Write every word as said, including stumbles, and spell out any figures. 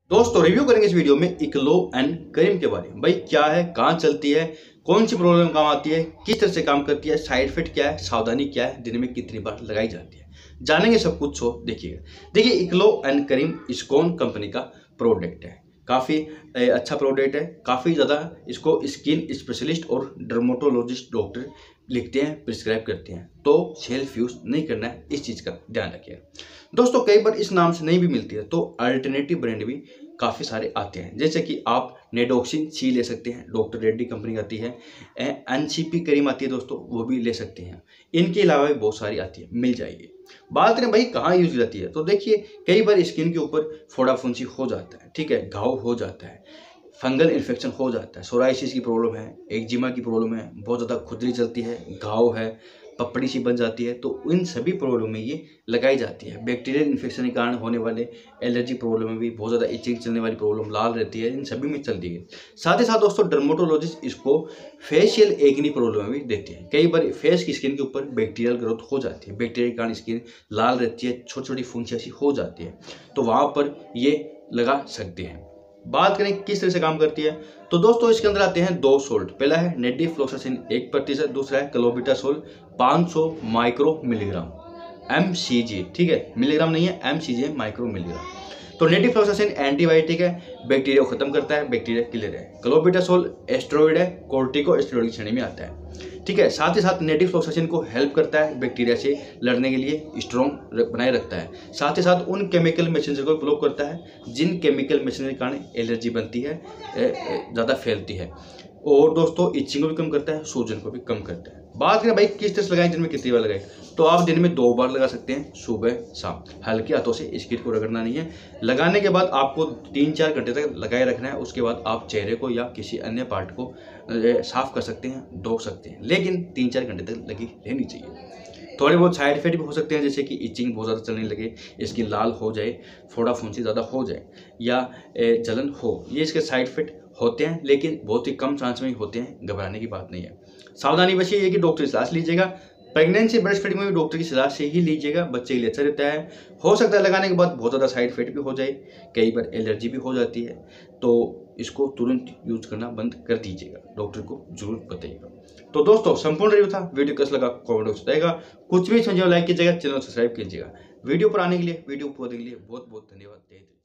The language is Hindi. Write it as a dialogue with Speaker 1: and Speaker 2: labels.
Speaker 1: दोस्तों रिव्यू करेंगे इस वीडियो में इक्लो एंड करीम के बारे में। भाई क्या है, कहाँ चलती है, कौन सी प्रॉब्लम काम आती है, किस तरह से काम करती है, साइड इफेक्ट क्या है, सावधानी क्या है, दिन में कितनी बार लगाई जाती है, जानेंगे सब कुछ। सो देखिएगा। देखिए इक्लो एंड करीम इस्कॉन कंपनी का प्रोडक्ट है। काफ़ी अच्छा प्रोडक्ट है। काफ़ी ज़्यादा इसको स्किन स्पेशलिस्ट और डर्मेटोलॉजिस्ट डॉक्टर लिखते हैं, प्रिस्क्राइब करते हैं। तो सेल्फ यूज़ नहीं करना है, इस चीज़ का ध्यान रखिएगा। दोस्तों कई बार इस नाम से नहीं भी मिलती है तो अल्टरनेटिव ब्रांड भी काफ़ी सारे आते हैं, जैसे कि आप नेडोक्सिन सी ले सकते हैं, डॉक्टर रेड्डी कंपनी आती है, एन सी पी करीम आती है दोस्तों, वो भी ले सकते हैं। इनके अलावा भी बहुत सारी आती है, मिल जाएगी। बात करें भाई कहाँ यूज जाती है, तो देखिए कई बार स्किन के ऊपर फोड़ा फुंसी हो जाता है, ठीक है, घाव हो जाता है, फंगल इन्फेक्शन हो जाता है, सोराइसिस की प्रॉब्लम है, एक्जिमा की प्रॉब्लम है, बहुत ज़्यादा खुजली चलती है, घाव है, पपड़ी सी बन जाती है, तो इन सभी प्रॉब्लम में ये लगाई जाती है। बैक्टीरियल इन्फेक्शन के कारण होने वाले एलर्जी प्रॉब्लम में भी, बहुत ज़्यादा इचिंग चलने वाली प्रॉब्लम लाल रहती है, इन सभी में चलती है। साथ ही साथ दोस्तों डर्मेटोलॉजिस्ट इसको फेशियल एक्नी प्रॉब्लम में भी देते हैं। कई बार फेस की स्किन के ऊपर बैक्टीरियल ग्रोथ हो जाती है, बैक्टीरिया के कारण स्किन लाल रहती है, छोटी छोटी फुंसियाँ सी हो जाती है, तो वहाँ पर ये लगा सकते हैं। बात करें किस तरह से काम करती है, तो दोस्तों इसके अंदर आते हैं दो सोल्ट। पहला है नेडिफ्लोक्सासिन एक प्रतिशत, दूसरा है क्लोबिटासोल पाँच सौ micro milligram M C G, ठीक है, मिलीग्राम नहीं है, M C G micro milligram. तो नेडिफ्लोक्सासिन एंटीबायोटिक है, बैक्टीरिया को खत्म करता है, बैक्टीरिया किलर है। क्लोबिटासोल एस्टेरॉइड है, कोर्टिको एस्टेरॉइड की श्रेणी में आता है, ठीक है। साथ ही साथ नेडिफ्लोक्सासिन को हेल्प करता है बैक्टीरिया से लड़ने के लिए, स्ट्रॉन्ग बनाए रखता है। साथ ही साथ उन केमिकल मैसेंजर को ब्लॉक करता है जिन केमिकल मैसेंजर के कारण एलर्जी बनती है, ज़्यादा फैलती है। और दोस्तों इचिंग को भी कम करता है, सूजन को भी कम करता है। बात करें भाई किस तरह से लगाएं, दिन में कितनी बार लगाएं, तो आप दिन में दो बार लगा सकते हैं, सुबह शाम। हल्के हाथों से स्किन को रगड़ना नहीं है। लगाने के बाद आपको तीन चार घंटे तक लगाए रखना है। उसके बाद आप चेहरे को या किसी अन्य पार्ट को साफ कर सकते हैं, धो सकते हैं, लेकिन तीन चार घंटे तक लगी रहनी चाहिए। थोड़े बहुत साइड इफेक्ट भी हो सकते हैं, जैसे कि इचिंग बहुत ज़्यादा चलने लगे, स्किन लाल हो जाए, फोड़ा फुंसी ज़्यादा हो जाए या जलन हो, ये इसके साइड इफेक्ट होते हैं, लेकिन बहुत ही कम चांस में होते हैं, घबराने की बात नहीं है। सावधानी बस ये है कि डॉक्टर की सलाह लीजिएगा। प्रेगनेंसी ब्रेस्ट फीडिंग में भी डॉक्टर की सलाह से ही लीजिएगा, बच्चे के लिए अच्छा रहता है। हो सकता है लगाने के बाद बहुत ज़्यादा साइड इफेक्ट भी हो जाए, कई बार एलर्जी भी हो जाती है, तो इसको तुरंत यूज करना बंद कर दीजिएगा, डॉक्टर को जरूर बताइएगा। तो दोस्तों संपूर्ण रिव्यू था, वीडियो कैसा लगा कमेंट बॉक्स में बताइएगा। कुछ भी समझिए लाइक कीजिएगा, चैनल सब्सक्राइब कीजिएगा। वीडियो पर आने के लिए, वीडियो को देखने के लिए बहुत बहुत धन्यवाद।